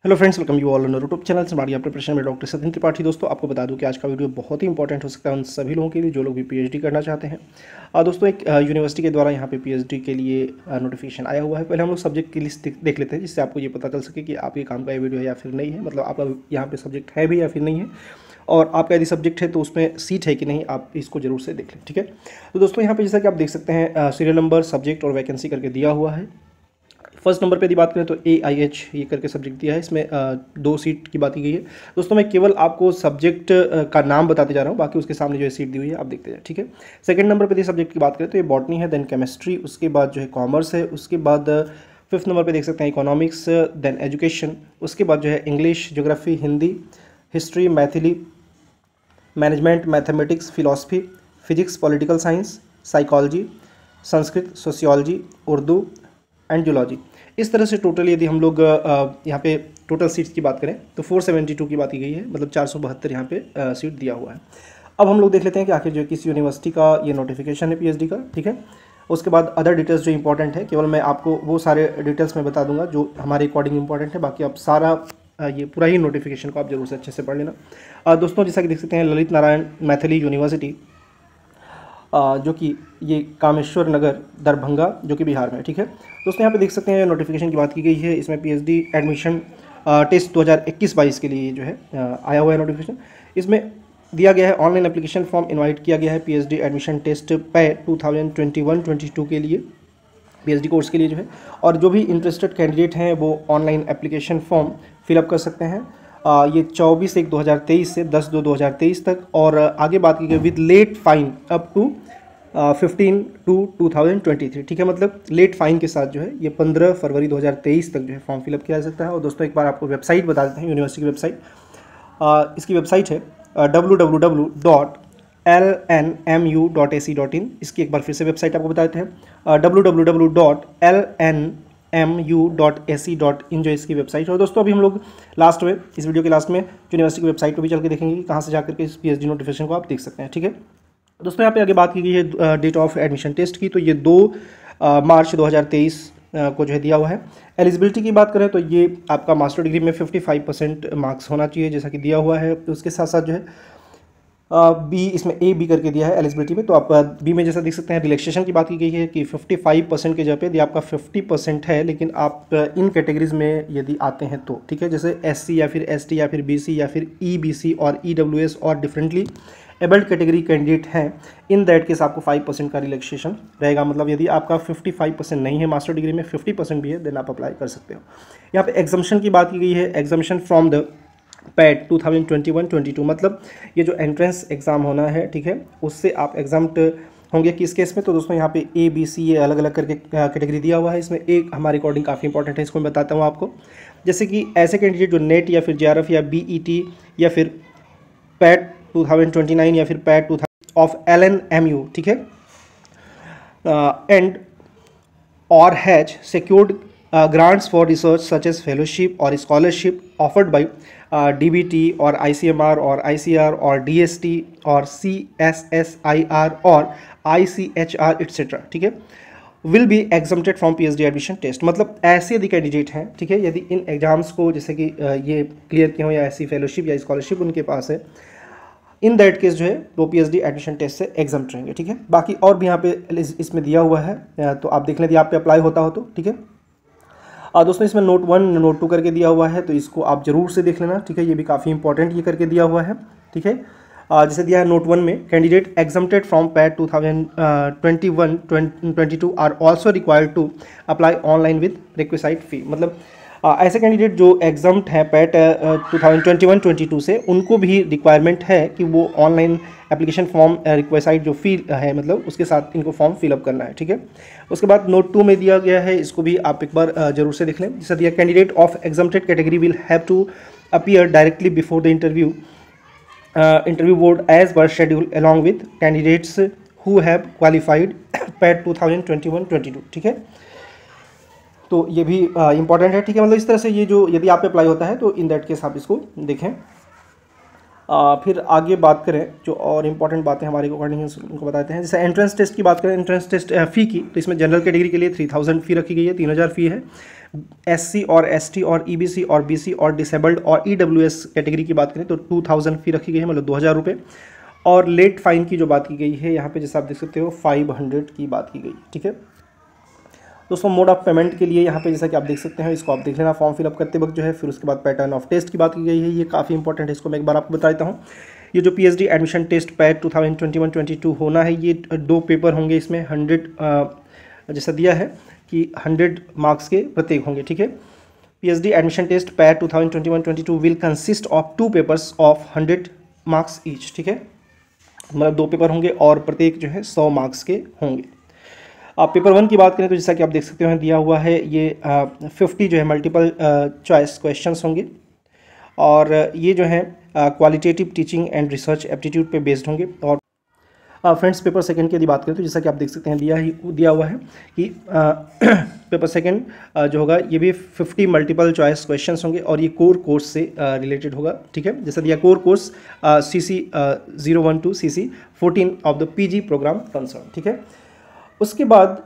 Hello friends, welcome you all on YouTube channel smart preparation में doctor Sachin Tripathi. दोस्तों, आपको बता दूं कि आज का वीडियो बहुत ही इंपॉर्टेंट हो सकता है उन सभी लोगों के लिए जो लोग भी पीएचडी करना चाहते हैं। दोस्तों, एक यूनिवर्सिटी के द्वारा यहाँ पे पीएचडी के लिए नोटिफिकेशन आया हुआ है। पहले हम लोग सब्जेक्ट की लिस्ट देख लेते हैं, जिससे आपको ये पता चल सके कि आपके काम का ये वीडियो है या फिर नहीं है, मतलब आपका यहाँ पे सब्जेक्ट है भी या फिर नहीं है, और आपका यदि सब्जेक्ट है तो उसमें सीट है कि नहीं, आप इसको जरूर से देख लें। ठीक है, तो दोस्तों यहाँ पे जैसा कि आप देख सकते हैं सीरियल नंबर, सब्जेक्ट और वैकेंसी करके दिया हुआ है। फर्स्ट नंबर पे यदि बात करें तो AIH ये करके सब्जेक्ट दिया है, इसमें 2 सीट की बात की गई है। दोस्तों, मैं केवल आपको सब्जेक्ट का नाम बताते जा रहा हूँ, बाकी उसके सामने जो है सीट दी हुई है, आप देखते जाए। ठीक है, सेकंड नंबर पे यदि सब्जेक्ट की बात करें तो ये बॉटनी है, देन केमिस्ट्री, उसके बाद जो है कॉमर्स है, उसके बाद फिफ्थ नंबर पे देख सकते हैं इकोनॉमिक्स, देन एजुकेशन, उसके बाद जो है English, geography, Hindi, history, Maithili, management, mathematics, philosophy, physics, political science, psychology, Sanskrit, sociology, Urdu and zoology. इस तरह से टोटल यदि हम लोग यहाँ पे टोटल सीट्स की बात करें तो 472 की बात की गई है, मतलब 472 यहाँ पे सीट दिया हुआ है। अब हम लोग देख लेते हैं कि आखिर जो किस यूनिवर्सिटी का ये नोटिफिकेशन है पीएचडी का। ठीक है, उसके बाद अदर डिटेल्स जो इंपॉर्टेंट है, केवल मैं आपको वो सारे डिटेल्स में बता दूंगा जो हमारे अकॉर्डिंग इंपॉर्टेंट है, बाकी आप सारा ये पूरा ही नोटिफिकेशन को आप जरूर से अच्छे से पढ़ लेना। दोस्तों, जैसा कि देख सकते हैं ललित नारायण मैथिली यूनिवर्सिटी, जो कि ये कामेश्वर नगर दरभंगा, जो कि बिहार में है। ठीक है दोस्तों, यहाँ पे देख सकते हैं नोटिफिकेशन की बात की गई है। इसमें पीएचडी एडमिशन टेस्ट 2021-22 के लिए जो है आया हुआ है नोटिफिकेशन। इसमें दिया गया है ऑनलाइन एप्लीकेशन फॉर्म इनवाइट किया गया है पीएचडी एडमिशन टेस्ट पे 2021-22 के लिए, पीएचडी कोर्स के लिए जो है, और जो भी इंटरेस्टेड कैंडिडेट हैं वो ऑनलाइन एप्लीकेशन फॉर्म फिलअप कर सकते हैं। ये 24/1/2023 से 10/2/2023 तक, और आगे बात की गई with late fine up to 15/2/2023। ठीक है, मतलब लेट फाइन के साथ जो है ये 15 फरवरी 2023 तक जो है फॉर्म फिलअप किया जा सकता है। और दोस्तों, एक बार आपको वेबसाइट बता देते हैं यूनिवर्सिटी की वेबसाइट। इसकी वेबसाइट है www.lnmu.ac.in। इसकी एक बार फिर से वेबसाइट आपको बता देते हैं www.lnmu.ac.in, जो इसकी वेबसाइट है। और दोस्तों, अभी हम लोग लास्ट में, इस वीडियो के लास्ट में यूनिवर्सिटी की वेबसाइट पर भी चल के देखेंगे कि कहाँ से जाकर के इस पीएचडी नोटिफिकेशन को आप देख सकते हैं। ठीक है दोस्तों, यहाँ पे आगे बात की गई है डेट ऑफ एडमिशन टेस्ट की, तो ये 2 मार्च 2023 को जो है दिया हुआ है। एलिजिबिलिटी की बात करें तो ये आपका मास्टर डिग्री में 55% मार्क्स होना चाहिए, जैसा कि दिया हुआ है। तो उसके साथ साथ जो है बी, इसमें A B करके दिया है एलिजिबिलिटी में, तो आप बी में जैसा देख सकते हैं रिलैक्सेशन की बात की गई है कि 55% के जगह पे यदि आपका 50% है, लेकिन आप इन कैटेगरीज में यदि आते हैं तो, ठीक है, जैसे SC या फिर ST या फिर BC या फिर EBC और EWS और डिफरेंटली एबल्ड कैटेगरी कैंडिडेट हैं, इन दैट केस आपको 5% का रिलैक्सेशन रहेगा। मतलब यदि आपका 55% नहीं है मास्टर डिग्री में, 50% भी है, देन आप अप्लाई कर सकते हो। यहाँ पे एग्जाम्शन की बात की गई है, एग्जाम्शन फ्रॉम द पैट 2021-22, मतलब ये जो एंट्रेंस एग्ज़ाम होना है, ठीक है, उससे आप एग्जाम्ड होंगे किस केस में। तो दोस्तों, यहाँ पे ABC ये अलग अलग करके कैटेगरी दिया हुआ है। इसमें एक हमारे अकॉर्डिंग काफ़ी इंपॉर्टेंट है, इसको मैं बताता हूँ आपको। जैसे कि ऐसे कैंडिडेट जो नेट या फिर JRF या BET या फिर पैट 2029 या फिर पैट 2000 ऑफ LNMU, ठीक है, एंड और has secured grants for research such as fellowship or scholarship offered by DBT or ICMR or ICR or DST or CSSIR or ICHR etc. ठीक है, will be exempted from PhD admission test। मतलब ऐसे यदि candidate हैं, ठीक है, यदि इन exams को जैसे कि ये क्लियर किए हो या ऐसी फेलोशिप या स्कॉलरशिप उनके पास है, इन दैट केस जो है वो पीएचडी एडमिशन टेस्ट से एग्जाम्प्ट रहेंगे। ठीक है, बाकी और भी यहाँ पे इसमें दिया हुआ है, तो आप देख लें यदि आप पे अप्लाई होता हो तो। ठीक है दोस्तों, इसमें नोट 1 नोट 2 करके दिया हुआ है, तो इसको आप जरूर से देख लेना। ठीक है, ये भी काफ़ी इंपॉर्टेंट ये करके दिया हुआ है। ठीक है, जैसे दिया है नोट 1 में, candidate exempted from PAT 2021-22 are also required to apply online with requisite fee. मतलब ऐसे कैंडिडेट जो एग्जाम्प्ट हैं पैट 2021-22 से, उनको भी रिक्वायरमेंट है कि वो ऑनलाइन एप्लीकेशन फॉर्म रिक्वेसाइट जो फी है, मतलब उसके साथ इनको फॉर्म फिलअप करना है। ठीक है, उसके बाद नोट 2 में दिया गया है, इसको भी आप एक बार जरूर से देख लें। जैसे दिया, candidate of exempted category will have to appear directly before the interview board as per schedule along with candidates who have qualified PAT 2021-22। ठीक है, तो ये भी इंपॉर्टेंट है। ठीक है, मतलब इस तरह से ये जो यदि आप पे अप्लाई होता है तो इन दैट केस आप इसको देखें। फिर आगे बात करें जो और इम्पॉर्टेंट बातें हमारे अकॉर्डिंग उनको बताते हैं। जैसे एंट्रेंस टेस्ट की बात करें, एंट्रेंस टेस्ट फ़ी की, तो इसमें जनरल कैटेगरी के लिए 3000 फ़ी रखी गई है, 3000 फ़ी है। SC और ST और EBC और BC और डिसेबल्ड और EWS कैटेगरी की बात करें तो 2000 फ़ी रखी गई है, मतलब 2000 रुपये। और लेट फ़ाइन की जो बात की गई है यहाँ पे, जैसे आप देख सकते हो 500 की बात की गई, ठीक है दोस्तों। मोड ऑफ पेमेंट के लिए यहाँ पे जैसा कि आप देख सकते हैं, इसको आप देख लेना फॉर्म फिलअप करते वक्त जो है। फिर उसके बाद पैटर्न ऑफ टेस्ट की बात की गई है, ये काफ़ी इंपॉर्टेंट है, इसको मैं एक बार आपको बता देता हूँ। ये जो PhD एडमिशन टेस्ट पैट 2021-22 होना है, ये 2 पेपर होंगे इसमें। 100 जैसा दिया है कि 100 मार्क्स के प्रत्येक होंगे, ठीक है। PhD admission test PAT 2021-22 will consist of 2 papers of 100 marks each, ठीक है, मतलब 2 पेपर होंगे और प्रत्येक जो है 100 मार्क्स के होंगे। आप पेपर 1 की बात करें तो जैसा कि आप देख सकते हैं दिया हुआ है, ये 50 जो है मल्टीपल चॉइस क्वेश्चंस होंगे और ये जो है qualitative teaching and research aptitude पे बेस्ड होंगे। और फ्रेंड्स पेपर सेकंड की यदि बात करें तो जैसा कि आप देख सकते हैं दिया हुआ है कि पेपर सेकंड जो होगा ये भी 50 मल्टीपल चॉइस क्वेश्चंस होंगे और ये कोर कोर्स से रिलेटेड होगा, ठीक है। जैसा दिया core course CC 012 CC 14 of the PG programme concern, ठीक है। उसके बाद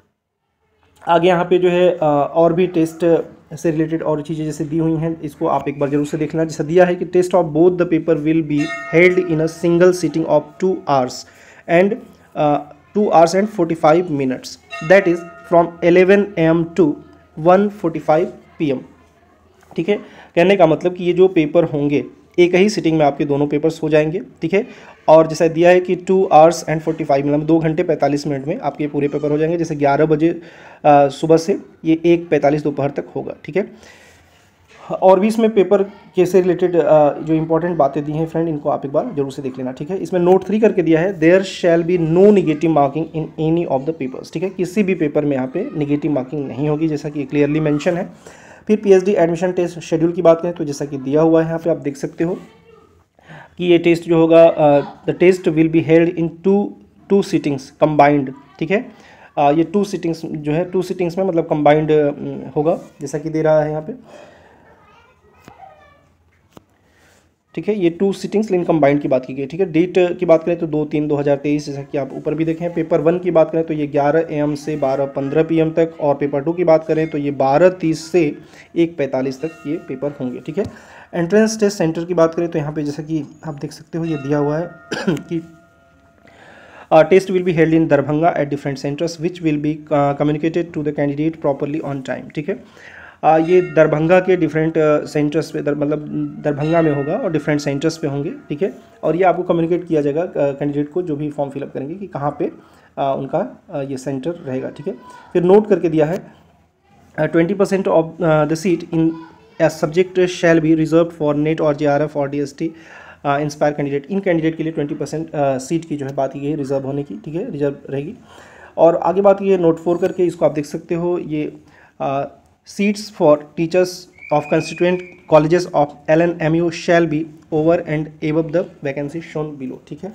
आगे यहाँ पे जो है और भी टेस्ट से रिलेटेड और चीज़ें जैसे दी हुई हैं, इसको आप एक बार जरूर से देखना। जैसा दिया है कि test of both the paper will be held in a single sitting of 2 hours and 2 hours and 45 minutes, that is from 11 AM to 1:45 PM, ठीक है। कहने का मतलब कि ये जो पेपर होंगे एक ही सिटिंग में आपके दोनों पेपर्स हो जाएंगे, ठीक है। और जैसा दिया है कि 2 hours and 45 मिनट, 2 घंटे 45 मिनट में आपके पूरे पेपर हो जाएंगे। जैसे 11 बजे सुबह से ये 1:45 दोपहर तक होगा, ठीक है। और भी इसमें पेपर के से रिलेटेड जो इंपॉर्टेंट बातें दी हैं फ्रेंड, इनको आप एक बार जरूर से देख लेना, ठीक है। इसमें नोट 3 करके दिया है, there shall be no negative marking in any of the papers, ठीक है। किसी भी पेपर में यहाँ पे निगेटिव मार्किंग नहीं होगी, जैसा कि क्लियरली मेंशन है। फिर PhD एडमिशन टेस्ट शेड्यूल की बात करें तो जैसा कि दिया हुआ है यहाँ पे आप देख सकते हो कि ये टेस्ट जो होगा the test will be held in two sittings combined, ठीक है। ये 2 सिटिंग्स जो है 2 सिटिंग्स में मतलब कंबाइंड होगा, जैसा कि दे रहा है यहाँ पे, ठीक है। ये 2 सिटिंग्स लेकिन कंबाइंड की बात की गई, ठीक है। डेट की बात करें तो 2/3/2023, जैसा कि आप ऊपर भी देखें। पेपर 1 की बात करें तो ये 11 AM से 12:15 PM तक, और पेपर 2 की बात करें तो ये 12:30 से 1:45 तक ये पेपर होंगे, ठीक है। एंट्रेंस टेस्ट सेंटर की बात करें तो यहाँ पे जैसा कि आप देख सकते हो ये दिया हुआ है कि test will be held in Darbhanga at different centres which will be communicated to the candidate properly on time, ठीक है। ये दरभंगा के डिफरेंट सेंटर्स पे मतलब दरभंगा में होगा और डिफरेंट सेंटर्स पे होंगे, ठीक है। और ये आपको कम्युनिकेट किया जाएगा कैंडिडेट को जो भी फॉर्म फिलअप करेंगे कि कहाँ पे उनका ये सेंटर रहेगा, ठीक है। फिर नोट करके दिया है 20% of the seat in a subject shall be reserve for NET और JRF और DST इंस्पायर कैंडिडेट। इन कैंडिडेट के लिए 20% सीट की जो है बात की गई रिजर्व होने की, ठीक है, रिजर्व रहेगी। और आगे बात की है नोट 4 करके, इसको आप देख सकते हो, ये seats for teachers of constituent colleges of LNMU shall be over and above the vacancy shown below, ठीक है।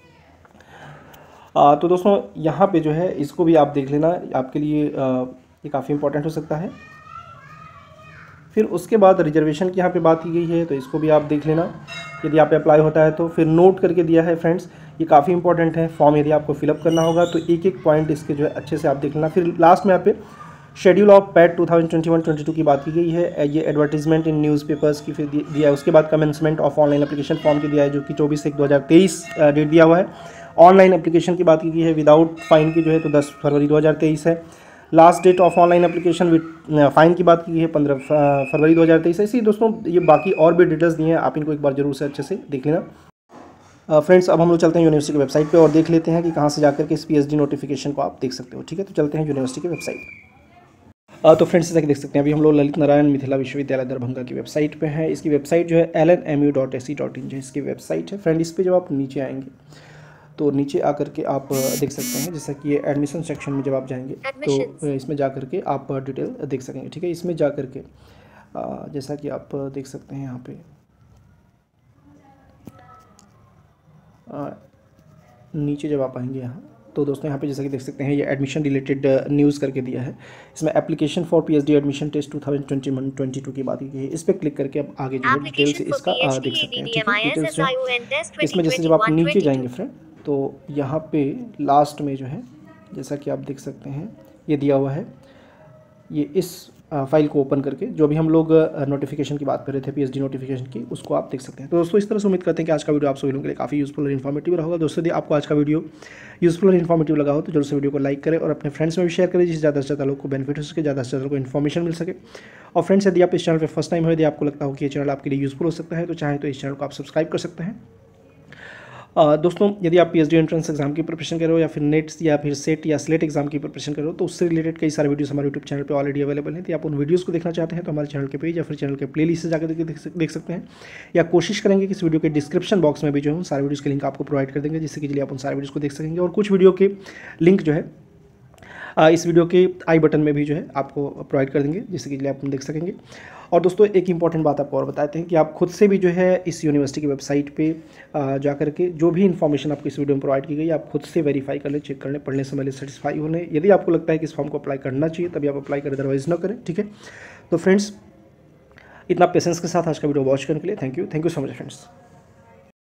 तो दोस्तों यहाँ पे जो है इसको भी आप देख लेना, आपके लिए ये काफ़ी इंपॉर्टेंट हो सकता है। फिर उसके बाद रिजर्वेशन की यहाँ पे बात की गई है, तो इसको भी आप देख लेना यदि आप पे अप्लाई होता है तो। फिर नोट करके दिया है फ्रेंड्स, ये काफ़ी इंपॉर्टेंट है, फॉर्म यदि आपको फिलअप करना होगा तो एक एक पॉइंट इसके जो है अच्छे से आप देख लेना। फिर लास्ट में यहाँ पे शेड्यूल ऑफ पैट 2021-22 की बात की गई है, ये एडवर्टीजमेंट इन न्यूज़पेपर्स की फिर दिया है। उसके बाद commencement of online application form की दिया है जो कि 24/1/2023 डेट दिया हुआ है। ऑनलाइन एप्लीकेशन की बात की गई है विदाउट फाइन की जो है तो 10 फरवरी 2023 है। Last date of online application with fine की बात की गई है 15 फरवरी 2023 है। इसी दोस्तों ये बाकी और भी डिटेल्स दिए हैं, आप इनको एक बार जरूर से अच्छे से देख लेना। फ्रेंड्स अब हम लोग चलते हैं यूनिवर्सिटी की वेबसाइट पे और देख लेते हैं कि कहाँ से जाकर के इस PhD नोटिफिकेशन को आप देख सकते हो, ठीक है। तो चलते हैं यूनिवर्सिटी की वेबसाइट। तो फ्रेंड्स जैसा कि देख सकते हैं अभी हम लोग ललित नारायण मिथिला विश्वविद्यालय दरभंगा की वेबसाइट पे हैं। इसकी वेबसाइट जो है lnmu.ac.in जो इसकी वेबसाइट है फ्रेंड। इस पर जब आप नीचे आएंगे तो नीचे आकर के आप देख सकते हैं, जैसा कि ये एडमिशन सेक्शन में जब आप जाएंगे तो इसमें जा कर के आप डिटेल देख सकेंगे, ठीक है। इसमें जा कर के जैसा कि आप देख सकते हैं यहाँ पे नीचे जब आप आएंगे यहाँ तो दोस्तों यहाँ पे जैसा कि देख सकते हैं ये एडमिशन रिलेटेड न्यूज़ करके दिया है। इसमें application for PhD admission test 2021-22 की बात की गई है। इस पर क्लिक करके आप आगे जो है डिटेल से इसका देख सकते हैं, ठीक है। डिटेल्स जो है इसमें जैसे जब आप नीचे जाएंगे फ्रेंड, तो यहाँ पे लास्ट में जो है जैसा कि आप देख सकते हैं ये दिया हुआ है। ये इस फाइल को ओपन करके जो भी हम लोग नोटिफिकेशन की बात कर रहे थे पीएचडी नोटिफिकेशन की, उसको आप देख सकते हैं। तो दोस्तों इस तरह से उम्मीद करते हैं कि आज का वीडियो आप सभी लोगों के लिए काफ़ी यूजफुल और इन्फॉर्मेटिव रहा होगा। दोस्तों यदि आपको आज का वीडियो यूजफुल और इन्फॉर्मेटिव लगा हो तो जरूर से वीडियो को लाइक करें और अपने फ्रेंड्स में भी शेयर करें, जिससे ज़्यादा से ज़्यादा लोग को बेनिफिट हो सके, ज़्यादा से ज़्यादा को इन्फॉर्मेशन मिल सके। और फ्रेंड्स यदि आप इस चैनल पर फर्स्ट टाइम हो, यदि आपको लगता हो कि ये चैनल आपके लिए यूजफुल हो सकता है, तो चाहे तो इस चैनल को आप सब्सक्राइब कर सकते हैं। दोस्तों यदि आप पीएचडी एंट्रेंस एग्जाम की प्रिपरेशन कर रहे हो या फिर नेट्स या फिर सेट या स्लेट एग्जाम की प्रिपरेशन कर रहे हो, तो उससे रिलेटेड कई सारे वीडियोस हमारे यूट्यूब चैनल पे ऑलरेडी अवेलेबल हैं। तो आप उन वीडियोस को देखना चाहते हैं तो हमारे चैनल के पेज या फिर चैनल के प्लेलिस्ट से जाकर देख सकते हैं, या कोशिश करेंगे कि इस वीडियो के डिस्क्रिप्शन बॉक्स में भी जो है सारे वीडियोस के लिंक आपको प्रोवाइड कर देंगे, जिससे कि चलिए आप उन सारे वीडियोस को देख सकेंगे। और कुछ वीडियो के लिंक जो है इस वीडियो के आई बटन में भी जो है आपको प्रोवाइड कर देंगे, जिससे कि आप देख सकेंगे। और दोस्तों एक इंपॉर्टेंट बात आपको और बताते हैं कि आप खुद से भी जो है इस यूनिवर्सिटी की वेबसाइट पे जा करके जो भी इन्फॉर्मेशन आपको इस वीडियो में प्रोवाइड की गई आप खुद से वेरीफाई कर लें, चेक कर लें, पढ़ने से पहले सेटिस्फाई होने। यदि आपको लगता है कि इस फॉर्म को अप्लाई करना चाहिए तभी आप अप्लाई करें, अदरवाइज ना करें, ठीक है। तो फ्रेंड्स इतना पेशेंस के साथ आज का वीडियो वॉच करने के लिए thank you so much friends.